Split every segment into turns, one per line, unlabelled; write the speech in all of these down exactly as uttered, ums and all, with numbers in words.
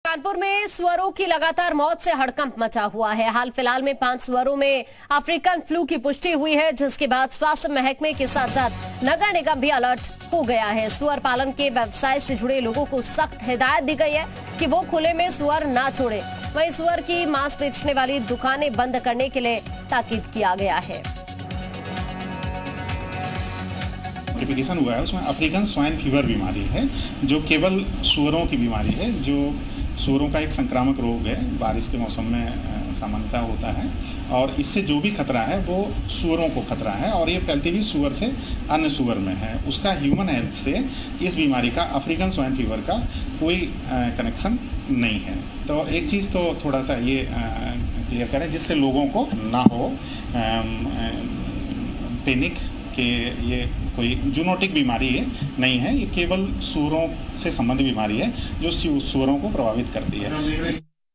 कानपुर में सुअरों की लगातार मौत से हड़कंप मचा हुआ है। हाल फिलहाल में पांच सुअरों में अफ्रीकन फ्लू की पुष्टि हुई है, जिसके बाद स्वास्थ्य महकमे के साथ साथ नगर निगम भी अलर्ट हो गया है। सुअर पालन के व्यवसाय से जुड़े लोगों को सख्त हिदायत दी गई है कि वो खुले में सुअर ना छोड़े। वहीं सुअर की मांस बेचने वाली दुकानें बंद करने के लिए ताकीद किया गया है।
नोटिफिकेशन हुआ है, उसमें अफ्रीकन स्वाइन फीवर बीमारी है, जो केवल सूअरों की बीमारी है, जो सूअरों का एक संक्रामक रोग है, बारिश के मौसम में सामान्यतः होता है और इससे जो भी खतरा है वो सूअरों को खतरा है और ये फैलती भी सूअर से अन्य सूअर में है। उसका ह्यूमन हेल्थ से इस बीमारी का, अफ्रीकन स्वाइन फीवर का कोई कनेक्शन नहीं है। तो एक चीज़ तो थोड़ा सा ये क्लियर करें जिससे लोगों को ना हो पैनिक कि ये कोई जूनोटिक बीमारी है, नहीं है। ये केवल सूअरों से संबंधित बीमारी है जो सूअरों को प्रभावित करती है।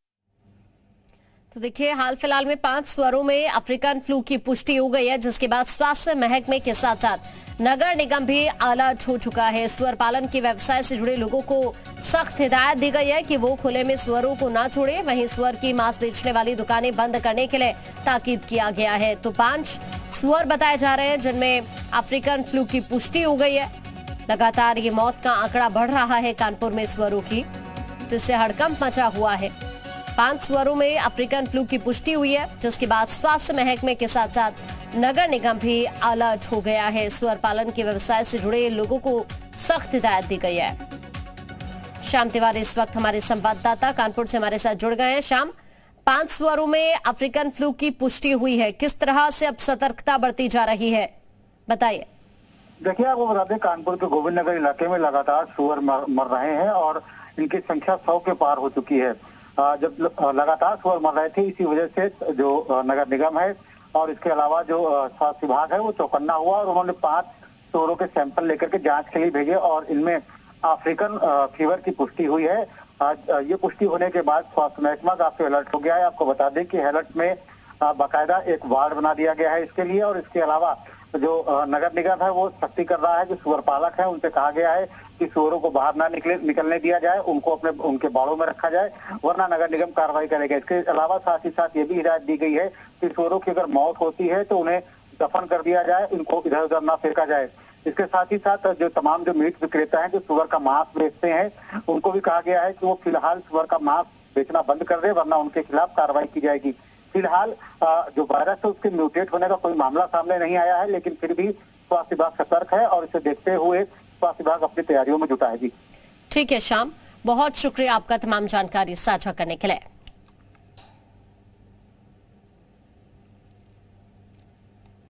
तो देखिए, हाल फिलहाल में पांच सुअरों में अफ्रीकन फ्लू की पुष्टि हो गई है, जिसके बाद स्वास्थ्य महकमे के साथ साथ नगर निगम भी अलर्ट हो चुका है। सुअर पालन के व्यवसाय से जुड़े लोगों को सख्त हिदायत दी गई है कि वो खुले में सुअरों को ना छोड़े। वहीं सुअर की मांस बेचने वाली दुकानें बंद करने के लिए ताकीद किया गया है। तो पांच सुअर बताए जा रहे हैं जिनमें अफ्रीकन फ्लू की पुष्टि हो गई है। लगातार ये मौत का आंकड़ा बढ़ रहा है कानपुर में सुअरों की, जिससे हड़कंप मचा हुआ है। पांच सुअरों में अफ्रीकन फ्लू की पुष्टि हुई है, जिसके बाद स्वास्थ्य महकमे के साथ साथ नगर निगम भी अलर्ट हो गया है। सुअर पालन के व्यवसाय से जुड़े लोगों को सख्त हिदायत दी गई है। श्याम तिवारी इस वक्त हमारे संवाददाता कानपुर से हमारे साथ जुड़ गए हैं। श्याम, पांच सुअरों में अफ्रीकन फ्लू की पुष्टि हुई है, किस तरह से अब सतर्कता बरती जा रही है, बताइए।
देखिए, आपको बता दें, कानपुर के गोविंद नगर इलाके में लगातार सुअर मर, मर रहे हैं और इनकी संख्या सौ के पार हो चुकी है। जब लगातार सुअर मर रहे थे, इसी वजह से जो नगर निगम है और इसके अलावा जो स्वास्थ्य विभाग है वो चौकन्ना हुआ और उन्होंने पांच सुअरों के सैंपल लेकर के जांच के लिए भेजे और इनमें अफ्रीकन फीवर की पुष्टि हुई है। आज ये पुष्टि होने के बाद स्वास्थ्य महकमा काफी अलर्ट हो गया है। आपको बता दें कि अलर्ट में बाकायदा एक वार्ड बना दिया गया है इसके लिए और इसके अलावा जो नगर निगम है वो सख्ती कर रहा है। जो सुअर पालक है उनसे कहा गया है कि सुअरों को बाहर ना निकले निकलने दिया जाए, उनको अपने उनके बाड़ों में रखा जाए, वरना नगर निगम कार्रवाई करेगा। इसके अलावा साथ ही साथ ये भी हिदायत दी गई है कि सुअरों की अगर मौत होती है तो उन्हें दफन कर दिया जाए, इनको इधर उधर ना फेंका जाए। इसके साथ ही साथ जो तमाम जो मीट विक्रेता हैं जो सुअर का मांस बेचते हैं उनको भी कहा गया है कि वो फिलहाल सुअर का मांस बेचना बंद कर दे, वरना उनके खिलाफ कार्रवाई की जाएगी। फिलहाल जो वायरस है उसके म्यूटेट होने का कोई मामला सामने नहीं आया है, लेकिन फिर भी स्वास्थ्य विभाग सतर्क है और इसे देखते हुए स्वास्थ्य विभाग अपनी तैयारियों में जुटा है। जी
ठीक है श्याम, बहुत शुक्रिया आपका तमाम जानकारी साझा करने के लिए।